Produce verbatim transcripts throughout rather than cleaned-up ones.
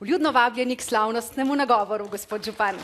Vljudno vabljeni k slavnostnemu nagovoru, gospod župan.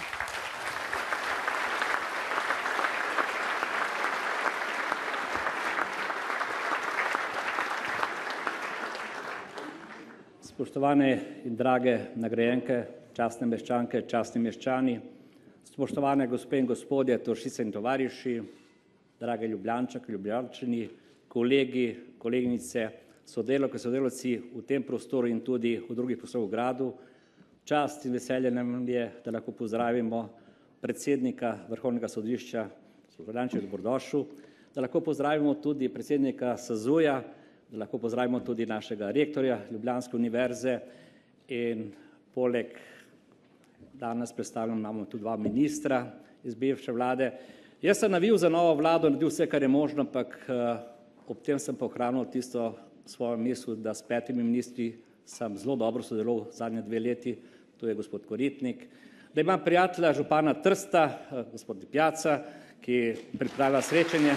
Spoštovane in drage nagrajenke, častne meščanke, častni meščani, spoštovane gospe in gospodje, tovarišice in tovariši, drage Ljubljančanke, Ljubljančani, kolegi, koleginice, sodelavke, sodelavci v tem prostoru in tudi v drugih prostorih v gradu. Čast in veselje nam je, da lahko pozdravimo predsednika Vrhovnega sodišča, gospoda Uraniča, dobrodošel, da lahko pozdravimo tudi predsednika SAZU-ja, da lahko pozdravimo tudi našega rektorja Ljubljanske univerze in poleg danes predstavljam imamo tudi dva ministra iz bivše vlade. Jaz sem navil za novo vlado, naredil vse, kar je možno, ampak ob tem sem pa ohranil tisto svojo misel, da s petimi ministri sem zelo dobro sodeloval zadnje dve leti, to je gospod Koritnik, da imam prijatelja župana Trsta, gospod Pjaca, ki pripravlja srečanje.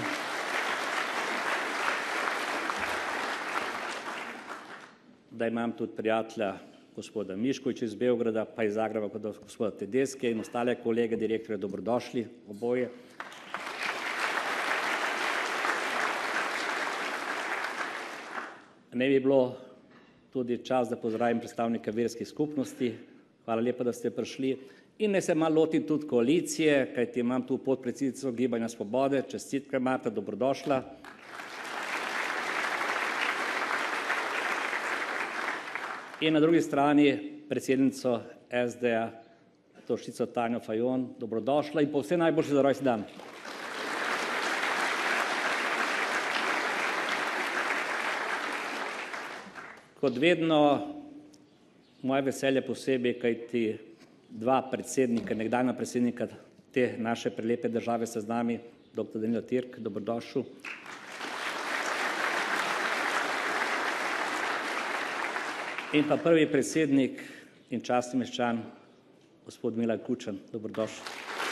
Da imam tudi prijatelja gospoda Miškoviča iz Beograda, pa iz Zagreba kot gospoda Tedeske in ostale kolege, direktorje, dobrodošli oboje. Ne bi bilo tudi čas, da pozdravim predstavnike verskih skupnosti. Hvala lepa, da ste prišli. In ne se malo lotim tudi koalicije, kajti imam tu podpredsednico Gibanja Svobode, čestitke Marta, dobrodošla. In na drugi strani predsednico S D-ja, tovarišico Tanjo Fajon, dobrodošla in pa vse najboljše za rojstni dan. Kot vedno, moje veselje posebej, kajti dva predsednika, nekdanja predsednika te naše prelepe države sta z nami, doktor Danilo Türk, dobrodošel. In pa prvi predsednik in častni meščan, gospod Milan Kučan, dobrodošel.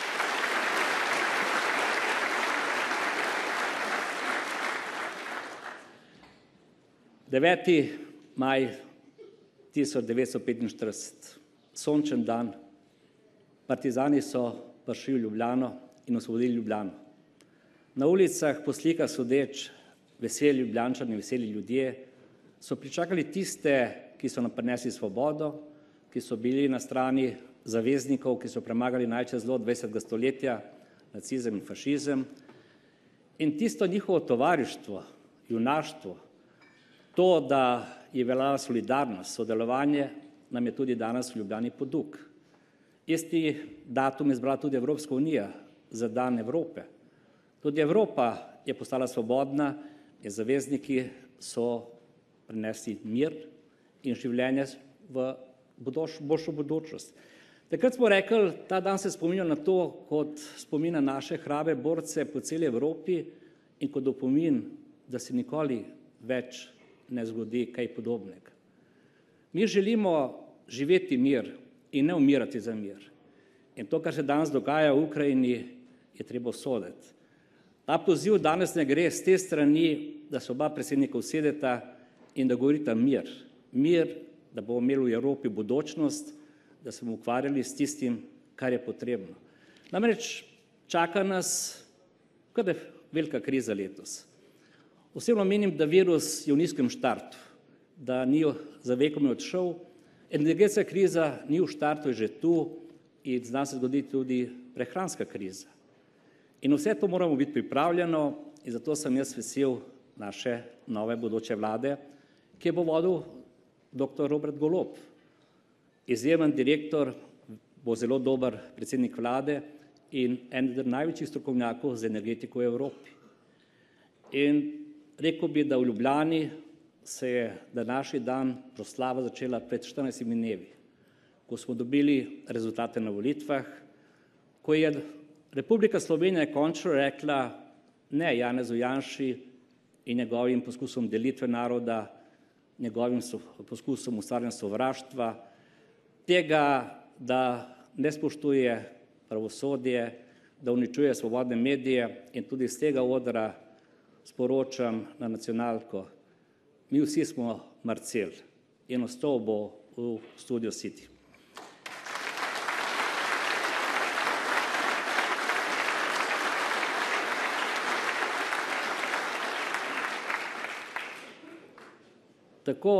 deveti maj tisoč devetsto petinštirideset, sončen dan, partizani so prišli v Ljubljano in osvobodili Ljubljano. Na ulicah po slikah sodeč veseli Ljubljančani, veseli ljudje so pričakali tiste, ki so nam prinesli svobodo, ki so bili na strani zaveznikov, ki so premagali največje zlo dvajsetega stoletja, nacizem in fašizem. In tisto njihovo tovarištvo, junaštvo, to, da je veljala solidarnost, sodelovanje, nam je tudi danes v Ljubljani poduk. Isti datum je izbrala tudi Evropska unija za dan Evrope. Tudi Evropa je postala svobodna in zavezniki so prinesli mir in življenje v boljšo bodočnost. Takrat smo rekli, ta dan se spominja na to, kot spomina naše hrabre borce po celi Evropi in kot opomin, da se nikoli več ne zgodi kaj podobnega. Mi želimo živeti mir in ne umirati za mir. In to, kar se danes dogaja v Ukrajini, je treba obsoditi. Ta poziv danes ne gre z te strani, da se oba predsednika usedeta in da govorita mir. Mir, da bomo imeli v Evropi bodočnost, da se bomo ukvarjali s tistim, kar je potrebno. Namreč čaka nas kar velika kriza letos. Osebno menim, da virus je v nizkem štartu, da ni za vekom odšel, energetska kriza ni v štartu, je že tu in zna se zgoditi tudi prehranska kriza. In vse to moramo biti pripravljeno in zato sem jaz vesel naše nove bodoče vlade, ki bo vodil doktor Robert Golob. Izjemen direktor, bo zelo dober predsednik vlade in eden največjih strokovnjakov za energetiko v Evropi. In rekel bi, da v Ljubljani se je današnji dan proslava začela pred štirinajstimi dnevi, ko smo dobili rezultate na volitvah, ko je Republika Slovenija končno rekla ne Janezu Janši in njegovim poskusom delitve naroda, njegovim poskusom ustvarjanja sovraštva, tega, da ne spoštuje pravosodje, da uničuje svobodne medije in tudi z tega odra sporočam na nacionalko. Mi vsi smo Marcel in ostal bo v Studio City. Tako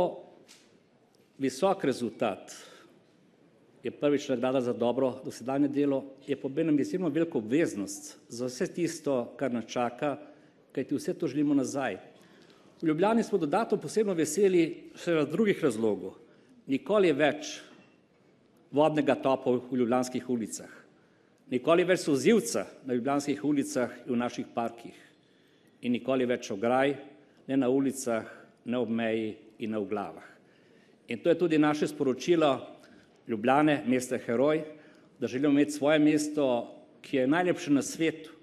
visok rezultat je prvič nagrada za dobro dosedanje delo, je pa obenem izjemno veliko obveznost za vse tisto, kar nas čaka, kajti vse to želimo nazaj. V Ljubljani smo dodatno posebno veseli še iz drugih razlogov. Nikoli več vodnega topa v ljubljanskih ulicah, nikoli več solzivca na ljubljanskih ulicah in v naših parkih in nikoli več ograj, ne na ulicah, ne ob meji in ne v glavah. In to je tudi naše sporočilo Ljubljane, mesta heroj, da želimo imeti svoje mesto, ki je najlepše na svetu.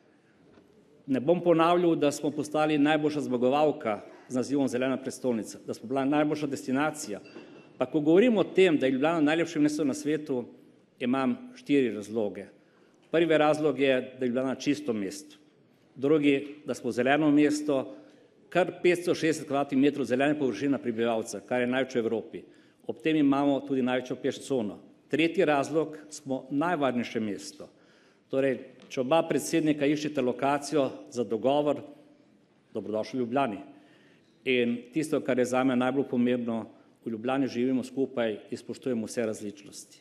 Ne bom ponavljal, da smo postali najboljša zmagovalka z nazivom Zelena prestolnica, da smo bila najboljša destinacija. Pa ko govorimo o tem, da je Ljubljana najlepše mesto na svetu, imam štiri razloge. Prvi razlog je, da je Ljubljana čisto mesto. Drugi, da smo zeleno mesto, kar petsto šestdeset kvadratnih metrov zelene površine na prebivalca, kar je največ v Evropi. Ob tem imamo tudi največjo peš cono. Tretji razlog, smo najvarnejše mesto. Torej, če oba predsednika iščete lokacijo za dogovor, dobrodošli v Ljubljani. In tisto, kar je zame najbolj pomembno, v Ljubljani živimo skupaj in spoštujemo vse različnosti.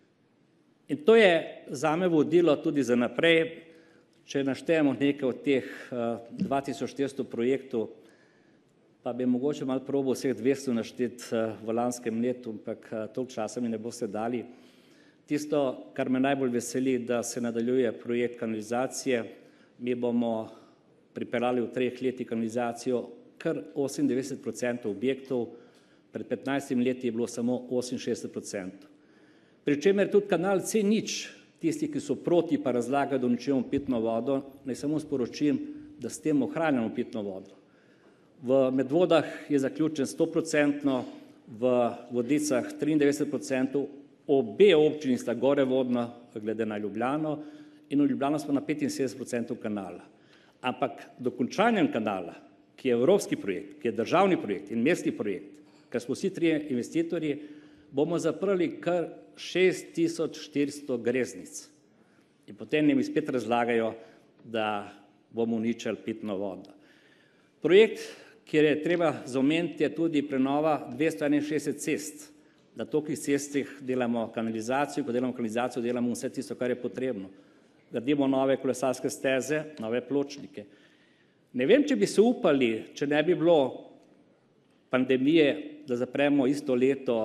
In to je zame vodilo tudi za naprej, če naštejemo nekaj od teh dva tisoč štiristo projektov, pa bi mogoče malo probal vseh dvesto našteti v lanskem letu, ampak toliko časa mi ne boste dali. Tisto, kar me najbolj veseli, da se nadaljuje projekt kanalizacije. Mi bomo pripeljali v treh letih kanalizacijo kar osemindevetdeset procentov objektov, pred petnajstimi leti je bilo samo oseminšestdeset procentov. Pri čemer tudi kanal C nič, tisti, ki so proti pa razlagajo, da uničujemo pitno vodo, naj samo sporočim, da s tem ohranjamo pitno vodo. V Medvodah je zaključen sto procentno, v Vodicah triindevetdeset procentov, obe občini sta gore vodno, glede na Ljubljano, in v Ljubljano smo na petinsedemdeset procentov kanala. Ampak dokončanjem kanala, ki je evropski projekt, ki je državni projekt in mestni projekt, ker smo vsi trije investitorji, bomo zaprli kar šest tisoč štiristo greznic. In potem mi spet razlagajo, da bomo uničili pitno vodo. Projekt, kjer je treba zaomeniti, je tudi prenova dvesto enainšestdeset cest. Na tolikih cestah delamo kanalizacijo, ko delamo kanalizacijo, delamo vse tisto, kar je potrebno. Gradimo nove kolesarske steze, nove pločnike. Ne vem, če bi se upali, če ne bi bilo pandemije, da zapremo isto leto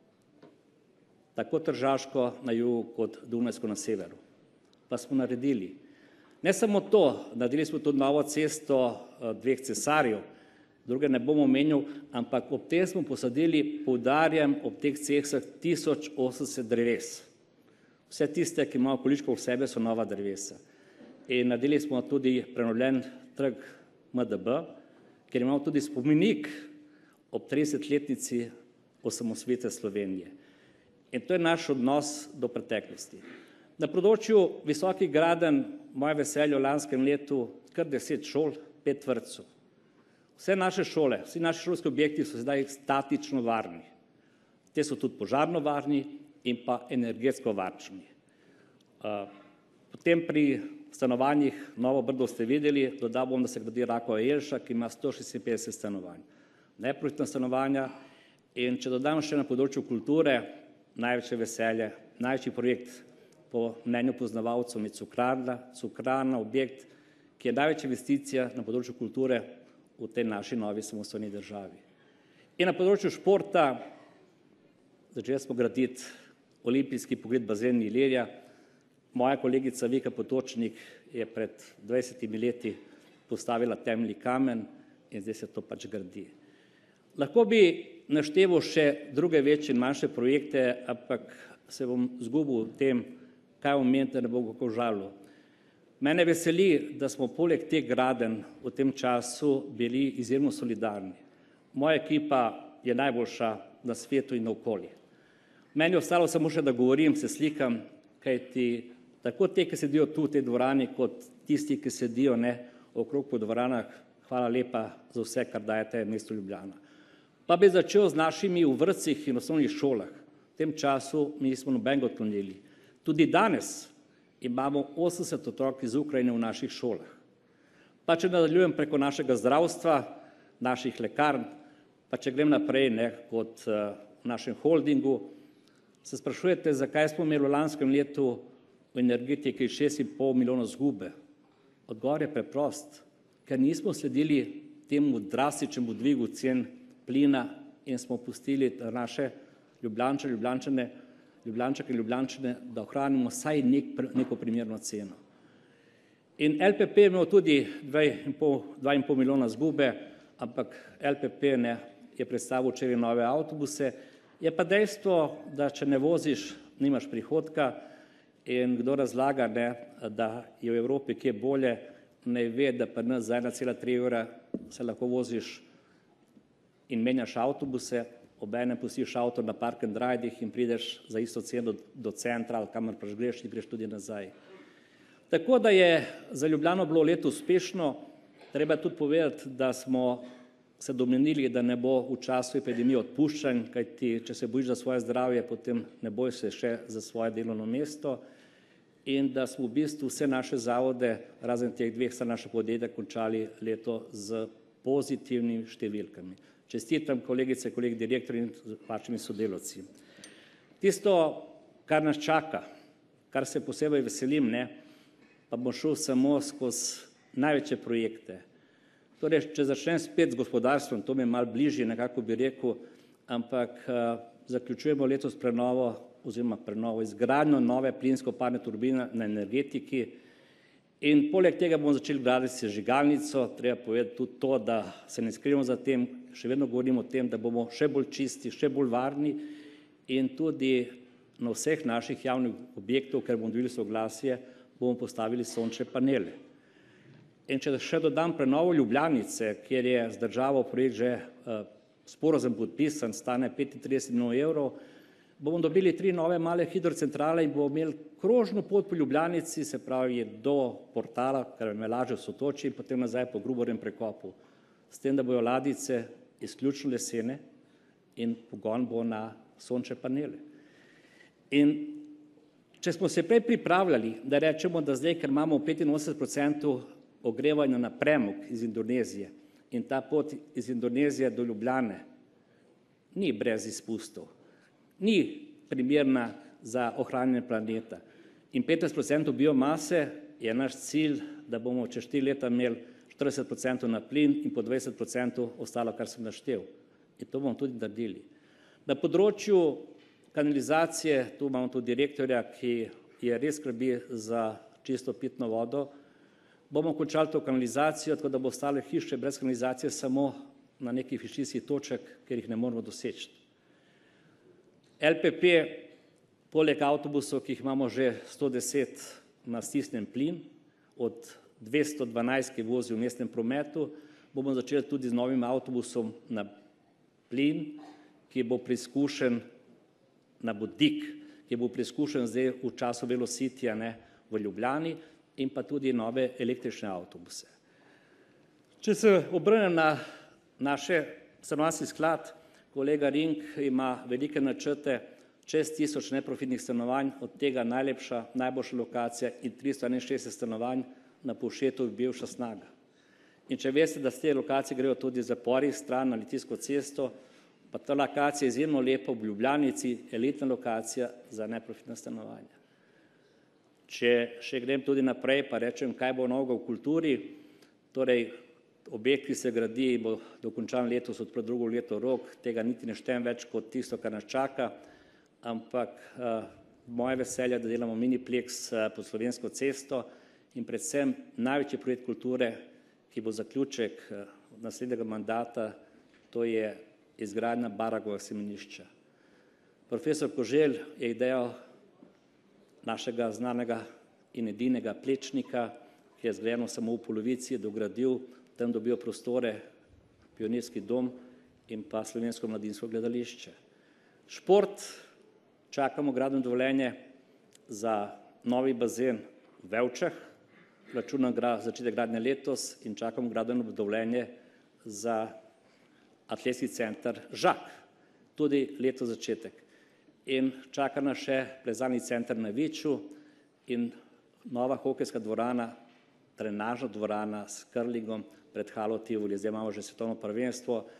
tako Tržaško na jugu kot Dunajsko na severu. Pa smo naredili. Ne samo to, naredili smo tudi novo cesto dveh cesarjev, druge ne bom omenil, ampak ob tem smo posadili, poudarjam, ob teh cestah tisoč osemdeset dreves. Vse tiste, ki imajo količko v sebe, so nova drevesa. In naredili smo tudi prenovljen trg M D B, ker imamo tudi spomenik ob tridesetletnici osamosvojitve Slovenije. In to je naš odnos do preteklosti. Na področju visokih gradenj, moje veselje v lanskem letu, kar deset šol, pet vrtcev. Vse naše šole, vsi naši šolski objekti so sedaj statično varni. Te so tudi požarno varni in pa energetsko varčni. Potem pri stanovanjih Novo Brdo ste videli, dodal bom, da se gradi Rakova Jelša, ki ima sto šestinpetdeset stanovanj. Neprofitna stanovanja. In če dodam še na področju kulture, največje veselje, največji projekt po mnenju poznavalcev je Cukrarna, Cukrarna, objekt, ki je največja investicija na področju kulture v tej naši novi samostojni državi. In na področju športa začeli smo graditi olimpijski pogled bazen Ilirija. Moja kolegica Vika Potočnik je pred dvajsetimi leti postavila temeljni kamen in zdaj se to pač gradi. Lahko bi našteval še druge večje in manjše projekte, ampak se bom zgubil v tem, kaj omeniti, da ne bom kako žalil. Mene veseli, da smo poleg teh gradenj v tem času bili izjemno solidarni. Moja ekipa je najboljša na svetu in na okolje. Meni je ostalo samo še, da govorim, se slikam, kajti tako te, ki sedijo tu v tej dvorani, kot tisti, ki sedijo ne okrog po dvoranah, hvala lepa za vse, kar dajete mestu Ljubljana. Pa bi začel z našimi v vrtcih in osnovnih šolah. V tem času mi nismo nobenega odklonili. Tudi danes imamo osemdeset otrok iz Ukrajine v naših šolah. Pa če nadaljujem preko našega zdravstva, naših lekarn, Pa če grem naprej, ne, kot uh, v našem holdingu, se sprašujete, zakaj smo imeli v lanskem letu v energetiki šest in pol milijonov izgube. Odgovor je preprost, ker nismo sledili temu drastičnemu dvigu cen plina in smo pustili naše Ljubljančane, Ljubljančane, Ljubljančake in Ljubljančane, da ohranimo vsaj nek, neko primerno ceno. In L P P je imel tudi dva in pol milijona izgube, ampak L P P ne, je predstavil včeraj nove avtobuse. Je pa dejstvo, da če ne voziš, nimaš prihodka in kdo razlaga, ne, da je v Evropi kje bolje, ne ve, da pa nas za ena cela tri evra se lahko voziš in menjaš avtobuse, obenem pustiš avto na park and ridih in prideš za isto ceno do centra ali kamor pač greš in greš tudi nazaj. Tako da je za Ljubljano bilo leto uspešno, treba tudi povedati, da smo se domenili, da ne bo v času epidemije odpuščanj, kajti če se bojiš za svoje zdravje, potem ne boj se še za svoje delovno mesto in da smo v bistvu vse naše zavode, razen teh dveh, sta naša podjetja končali leto z pozitivnimi številkami. Čestitam kolegice, kolegi direktorji in vašimi sodelavci. Tisto, kar nas čaka, kar se posebej veselim, ne, pa bom šel samo skozi največje projekte. Torej, če začnem spet z gospodarstvom, to mi je malo bližje, nekako bi rekel, ampak uh, zaključujemo letos prenovo oziroma prenovo izgradnjo nove plinsko-parne turbine na energetiki in poleg tega bomo začeli graditi sežigalnico. Treba povedati tudi to, da se ne skrivamo za tem, še vedno govorimo o tem, da bomo še bolj čisti, še bolj varni in tudi na vseh naših javnih objektov, ker bomo dobili soglasje, bomo postavili sončne panele. In če še dodam prenovo Ljubljanice, kjer je z državo projekt že uh, sporazum podpisan, stane petintrideset milijonov evrov, bomo dobili tri nove male hidrocentrale in bomo imeli krožno pot po Ljubljanici, se pravi do portala, kar me laže v Sotoči in potem nazaj po Gruborjem prekopu. S tem, da bojo ladjice izključno lesene in pogon bo na sončne panele. In če smo se prej pripravljali, da rečemo, da zdaj, ker imamo petinosemdeset procentov ogrevanja na premog iz Indonezije in ta pot iz Indonezije do Ljubljane ni brez izpustov, ni primerna za ohranjanje planeta. In petnajst procentov biomase je naš cilj, da bomo čez štiri leta imeli štirideset procentov na plin in po dvajset procentov ostalo, kar sem naštel. In to bomo tudi naredili. Na področju kanalizacije, tu imamo tudi direktorja, ki je res skrbi za čisto pitno vodo, bomo končali to kanalizacijo, tako da bo ostale hiše brez kanalizacije samo na nekih višinskih točkah, ker jih ne moremo doseči. L P P, poleg avtobusov, ki jih imamo že sto deset na stisnjen plin, od dvesto dvanajst, ki vozi v mestnem prometu, bomo začeli tudi z novim avtobusom na plin, ki bo preizkušen na vodik, ki bo preizkušen zdaj v času Velocitija, ne, v Ljubljani, in pa tudi nove električne avtobuse. Če se obrnem na naše stanovanjski sklad, kolega Ring ima velike načrte, čez tisoč neprofitnih stanovanj, od tega najlepša, najboljša lokacija in tristo enainšestdeset stanovanj na Povšetu bivša Snaga. In če veste, da z te lokacije grejo tudi zapori stran na Litijsko cesto, pa ta lokacija je izjemno lepa v Ljubljanici, elitna lokacija za neprofitna stanovanja. Če še grem tudi naprej, pa rečem, kaj bo novega v kulturi, torej objekt, ki se gradi, bo dokončan letos, odpre drugo leto rok, tega niti ne štejem več kot tisto, kar nas čaka, ampak uh, moje veselje, da delamo miniplex uh, pod Slovensko cesto in predvsem največji projekt kulture, ki bo zaključek uh, naslednjega mandata, to je izgradnja Baragovega semenišča. Profesor Koželj je idejo našega znanega in edinega Plečnika, ki je zgrajeno samo v polovici, dogradil, tam dobijo prostore, pionirski dom in pa Slovensko mladinsko gledališče. Šport, čakamo gradbeno dovoljenje za novi bazen v Vevčah, računam začetek gradnje letos in čakamo gradbeno dovoljenje za atletski center Žak, tudi letos začetek. In čaka nas še plezalni center na Viču in nova hokejska dvorana, trenažna dvorana s curlingom pred halo Tivoli. Zdaj imamo že svetovno prvenstvo,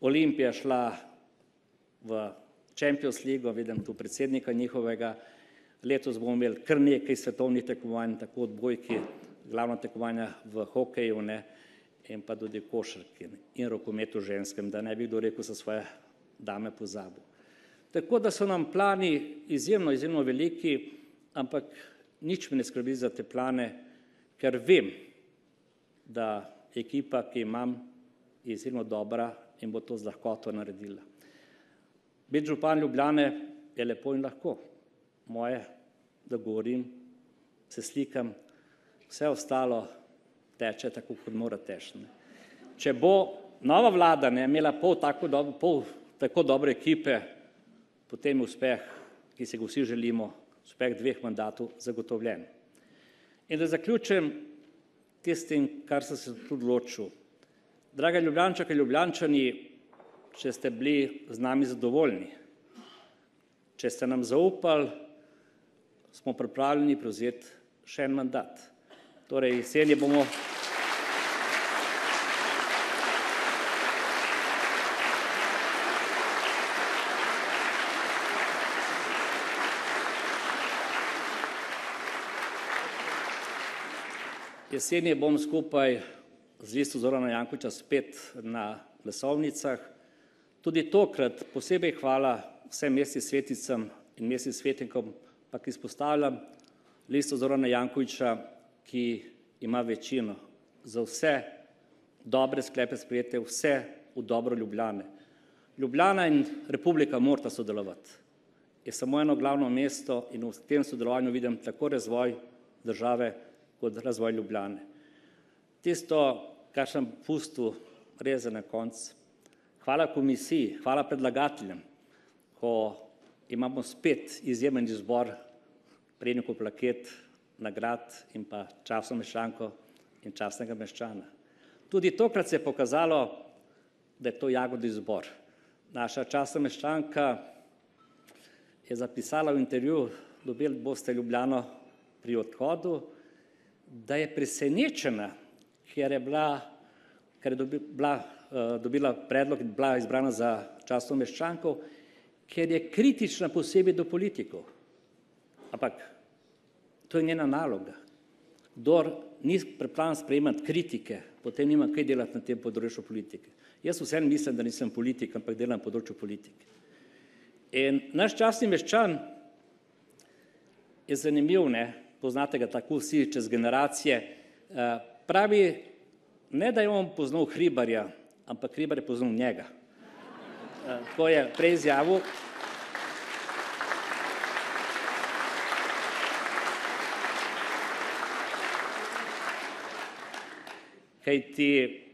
Olimpija šla v Champions League, vidim tu predsednika njihovega. Letos bomo imeli kar nekaj svetovnih tekmovanj, tako odbojki, glavna tekmovanja v hokeju, ne, in pa tudi košarki in rokometu ženskem, da ne bi kdo rekel za svoje dame pozabil. Tako da so nam plani izjemno, izjemno veliki, ampak nič me ne skrbi za te plane, ker vem, da ekipa, ki imam, je izjemno dobra in bo to z lahkoto naredila. Biti župan Ljubljane je lepo in lahko. Moje, da govorim, se slikam, vse ostalo teče tako, kot mora teči. Če bo nova vlada ne imela pol tako, dobro, pol tako dobre ekipe, potem je uspeh, ki se ga vsi želimo, uspeh dveh mandatov zagotovljen. In da zaključim tistim, kar sem se tudi odločil. Drage Ljubljančanke, Ljubljančani, če ste bili z nami zadovoljni, če ste nam zaupali, smo pripravljeni prevzeti še en mandat. Torej, jeseni bomo jeseni bom skupaj z Listo Zorana Jankovića spet na glasovnicah. Tudi tokrat posebej hvala vsem mestnim svetnicam in mestnim svetnikom, pa ki izpostavljam Listo Zorana Jankovića, ki ima večino za vse dobre sklepe sprejete, vse v dobro Ljubljane. Ljubljana in Republika morata sodelovati. Je samo eno glavno mesto in v tem sodelovanju vidim tako razvoj države kot razvoj Ljubljane. Tisto, kar sem pustil res za na koncu, hvala komisiji, hvala predlagateljem, ko imamo spet izjemen izbor prejemnikov plaket, nagrad in pa častno meščanko in častnega meščana. Tudi tokrat se je pokazalo, da je to jagodni izbor. Naša častna meščanka je zapisala v intervju, dobili boste Ljubljano pri odhodu, da je presenečena, ker je bila, ker je dobila, dobila predlog in bila izbrana za častno meščanko, ker je kritična posebej do politikov. Ampak to je njena naloga. Kdor ni pripravljen sprejemati kritike, potem nima kaj delati na tem področju politike. Jaz vseeno mislim, da nisem politik, ampak delam na področju politike. In naš častni meščan je zanimiv, ne, poznate ga tako vsi čez generacije, pravi, ne da je on poznal Hribarja, ampak Hribar je poznal njega. To je prej izjavil. Kajti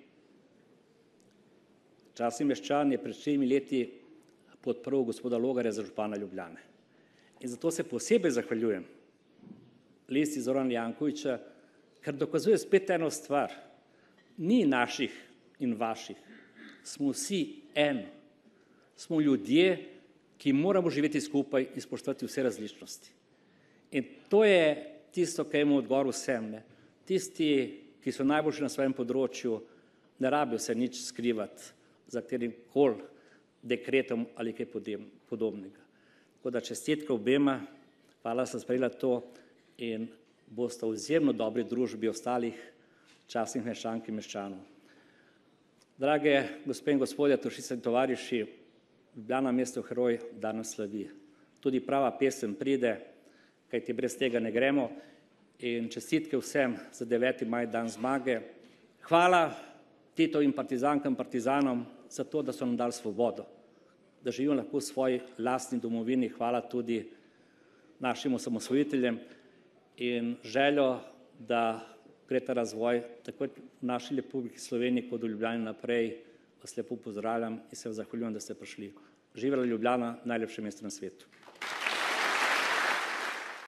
častni meščan je pred štirimi leti podprl gospoda Logarja za župana Ljubljane. In zato se posebej zahvaljujem Listi Zorana Jankovića, ker dokazuje spet eno stvar. Ni naših in vaših, smo vsi eno. Smo ljudje, ki moramo živeti skupaj in spoštovati vse različnosti. In to je tisto, kar imamo odgovor vsem. Ne? Tisti, ki so najboljši na svojem področju, ne rabijo se nič skrivati za katerim koli dekretom ali kaj podobnega. Tako da čestitke obema, hvala, da ste sprejela to in boste v izjemno dobri družbi ostalih častnih meščank in meščanov. Drage gospe in gospodje, toršice in tovariši, Ljubljana mesto heroj danes slavi. Tudi prava pesem pride, kajti brez tega ne gremo. In čestitke vsem za deveti maj, dan zmage. Hvala Titovim partizankam in partizanom za to, da so nam dali svobodo, da živimo lahko v svoji lastni domovini. Hvala tudi našim osamosvojiteljem in željo, da gre ta razvoj tako v naši Republiki Sloveniji kot v Ljubljani naprej. Vas lepo pozdravljam in se vam zahvaljujem, da ste prišli. Živela Ljubljana, najlepše mesto na svetu.